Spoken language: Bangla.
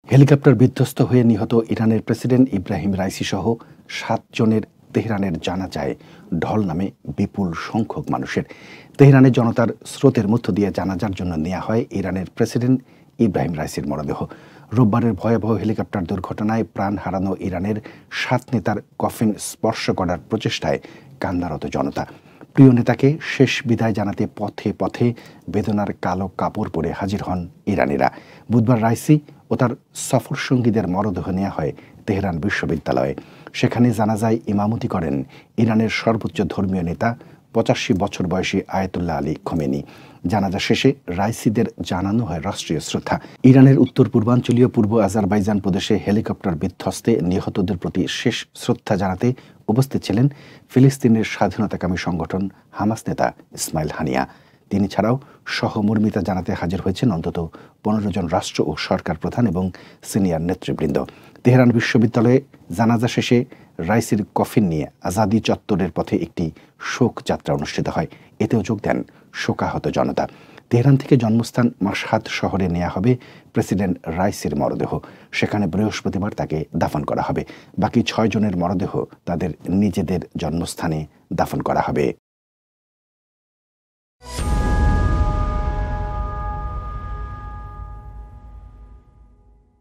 হেলিকপ্টার বিধ্বস্ত হয়ে নিহত ইরানের প্রেসিডেন্ট ইব্রাহিম রাইসি সহ ৭ জনের তেহরানের জানাজায় ঢল নামে বিপুল সংখ্যক মানুষের। তেহরানের জনতার স্রোতের মধ্য দিয়ে জানাজার জন্য নেওয়া হয় ইরানের প্রেসিডেন্ট ইব্রাহিম রাইসির মরদেহ। রোববারের ভয়াবহ হেলিকপ্টার দুর্ঘটনায় প্রাণ হারানো ইরানের ৭ নেতার কফিন স্পর্শ করার প্রচেষ্টায় কান্নারত জনতা। প্রিয় নেতাকে শেষ বিদায় জানাতে পথে পথে বেদনার কালো কাপড় পরে হাজির হন ইরানিরা। বুধবার রাইসি ও তার সফর সঙ্গীদের মরদেহ নেওয়া হয় তেহরান বিশ্ববিদ্যালয়ে। সেখানে জানাজায় ইমামতি করেন ইরানের সর্বোচ্চ ধর্মীয় নেতা ৮৫ বছর বয়সী আয়াতুল্লাহ আলী খোমেনি। জানাজা শেষে রাইসিদের জানানো হয় রাষ্ট্রীয় শ্রদ্ধা। ইরানের উত্তর পূর্বাঞ্চলীয় পূর্ব আজারবাইজান প্রদেশে হেলিকপ্টার বিধ্বস্তে নিহতদের প্রতি শেষ শ্রদ্ধা জানাতে উপস্থিত ছিলেন ফিলিস্তিনের স্বাধীনতাকামী সংগঠন হামাস নেতা ইসমাইল হানিয়া। তিনি ছাড়াও সহমর্মিতা জানাতে হাজির হয়েছেন অন্তত ১৫ জন রাষ্ট্র ও সরকার প্রধান এবং সিনিয়র নেতৃবৃন্দ। তেহরান বিশ্ববিদ্যালয়ে জানাজা শেষে রাইসির কফিন নিয়ে আজাদি চত্বরের পথে একটি শোক যাত্রা অনুষ্ঠিত হয়। এতেও যোগ দেন শোকাহত জনতা। তেহরান থেকে জন্মস্থান মাশহাদ শহরে নেওয়া হবে প্রেসিডেন্ট রাইসির মরদেহ। সেখানে বৃহস্পতিবার তাকে দাফন করা হবে। বাকি ৬ জনের মরদেহ তাদের নিজেদের জন্মস্থানে দাফন করা হবে।